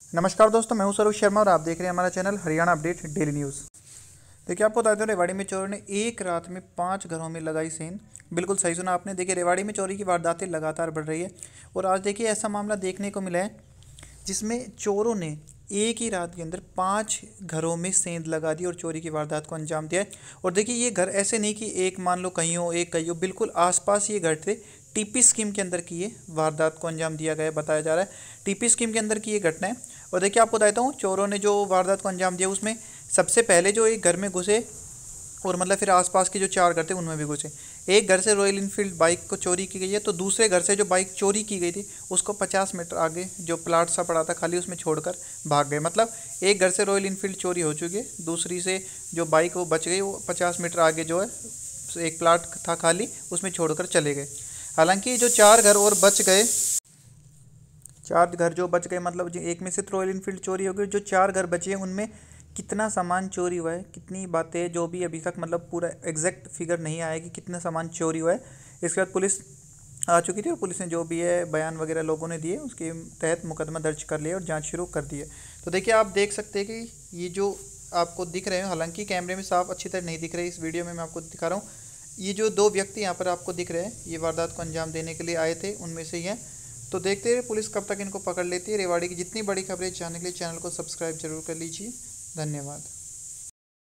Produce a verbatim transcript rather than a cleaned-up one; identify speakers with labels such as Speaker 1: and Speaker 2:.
Speaker 1: नमस्कार दोस्तों, मैं हूं स्वरूप शर्मा और आप देख रहे हैं हमारा channel Haryana update daily news. देखिए, आपको बता दें रेवाड़ी में चोरों ने एक रात में पांच घरों में लगाई सेंध। बिल्कुल सही सुना आपने। देखिए, रेवाड़ी में चोरी की वारदातें लगातार बढ़ रही है और आज देखिए ऐसा मामला देखने को मिला है जिसमें चोरों ने एक ही रात के अंदर पांच घरों में सेंध लगा दी और चोरी की वारदात को अंजाम दिया है। और देखिए, ये घर ऐसे नहीं कि एक मान लो कहीं हो, एक कहीं हो, बिल्कुल आसपास ये घर थे। टीपी स्कीम के अंदर की ये वारदात को अंजाम दिया गया बताया जा रहा है। टीपी स्कीम के अंदर की ये घटना है। और देखिए, आपको बताता हूँ चोरों ने जो वारदात को अंजाम दिया उसमें सबसे पहले जो एक घर में घुसे और मतलब फिर आसपास के जो चार घर थे उनमें भी घुसे। एक घर से रॉयल इनफील्ड बाइक को चोरी की गई है, तो दूसरे घर से जो बाइक चोरी की गई थी उसको पचास मीटर आगे जो प्लाट सा पड़ा था खाली उसमें छोड़कर भाग गए। मतलब एक घर से रॉयल इनफील्ड चोरी हो चुकी है, दूसरी से जो बाइक वो बच गई, वो पचास मीटर आगे जो है एक प्लाट था खाली उसमें छोड़कर चले गए। हालांकि जो चार घर और बच गए, चार घर जो बच गए मतलब जो एक में से तो रॉयल इनफील्ड चोरी हो गई, जो चार घर बचे हैं उनमें कितना सामान चोरी हुआ है, कितनी बातें जो भी अभी तक मतलब पूरा एग्जैक्ट फिगर नहीं आया कि कितना सामान चोरी हुआ है। इसके बाद पुलिस आ चुकी थी और पुलिस ने जो भी है बयान वगैरह लोगों ने दिए उसके तहत मुकदमा दर्ज कर लिया और जांच शुरू कर दी है। तो देखिए, आप देख सकते हैं कि ये जो आपको दिख रहे हैं, हालांकि कैमरे में साफ अच्छी तरह नहीं दिख रहे, इस वीडियो में मैं आपको दिखा रहा हूँ। ये जो दो व्यक्ति यहाँ पर आपको दिख रहे हैं ये वारदात को अंजाम देने के लिए आए थे, उनमें से ही हैं। तो देखते हैं पुलिस कब तक इनको पकड़ लेती है। रेवाड़ी की जितनी बड़ी खबरें जानने के लिए चैनल को सब्सक्राइब जरूर कर लीजिए। धन्यवाद।